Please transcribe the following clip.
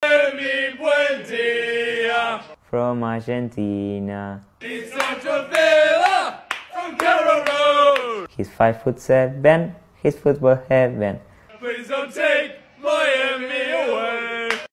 Mi buen dia. From Argentina. He's Sancho Vela from Carroll Road. He's 5'7", he's football heaven. Please don't take Miami away.